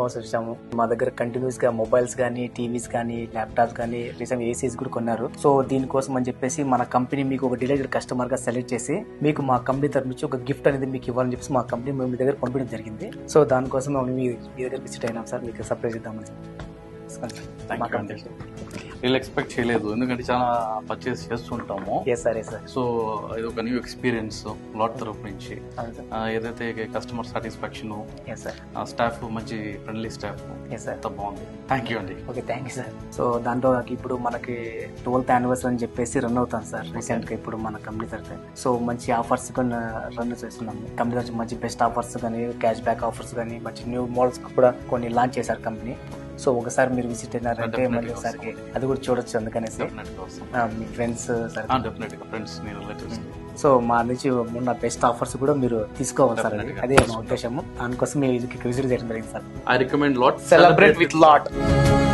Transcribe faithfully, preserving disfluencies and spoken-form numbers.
Response వచ్చాము. మా దగ్గర కంటిన్యూస్ గా మొబైల్స్ కానీ, టీవీస్ కానీ, ల్యాప్టాప్స్ కానీ, రీసెంట్ ఏసీస్ కూడా కొన్నారు. సో దీనికోసం అని చెప్పేసి మన కంపెనీ మీకు ఒక డిలైటెడ్ కస్టమర్ గా సెలెక్ట్ చేసి మీకు మా కంపెనీ తరఫు నుంచి ఒక గిఫ్ట్ అనేది మీకు ఇవ్వాలని చెప్పేసి మా కంపెనీ మేము మీ దగ్గర పంపించడం జరిగింది. సో దానికోసం మేము మీ దగ్గర విజిట్ అయినాం సార్, మీకు సర్ప్రైజ్ ఇద్దామని. వీళ్ళు ఎక్స్పెక్ట్ చేయలేదు, ఎందుకంటే చాలా పర్చేస్ చేస్తుంటాము. సో ఇది ఒక న్యూ ఎక్స్పీరియన్స్ లాట్ తరఫు నుంచి. ఏదైతే కస్టమర్ సాటిస్ఫాక్షన్, స్టాఫ్ మంచి ఫ్రెండ్లీ స్టాఫ్, బాగుంది. థ్యాంక్ యూ అండి. Okay, thank you sir. So దాంట్లో ఇప్పుడు మనకి ట్వెల్త్ యానివర్సరీ అని చెప్పేసి రన్ అవుతాం సార్ రీసెంట్ గా ఇప్పుడు మన కంపెనీ తరఫు. సో మంచి ఆఫర్స్ కూడా రన్ చేస్తున్నాము. కంపెనీ తరఫు మంచి బెస్ట్ ఆఫర్స్ కానీ, క్యాష్ బ్యాక్ ఆఫర్స్ కానీ, మంచి న్యూ మోడల్స్ కూడా కొన్ని లాంచ్ చేశారు కంపెనీ. సో ఒకసారి మీరు విజిట్ అయినారంటే మళ్ళీ ఒకసారి అది కూడా చూడొచ్చు. అందుకనేసి మీ ఫ్రెండ్స్ సో మా నుంచి ఉన్న బెస్ట్ ఆఫర్స్ కూడా మీరు తీసుకోవాలి సార్, అదే మా ఉద్దేశము. దానికోసం మీరు విజిట్ చేయడం జరిగింది sir. I recommend Lot, celebrate with lot.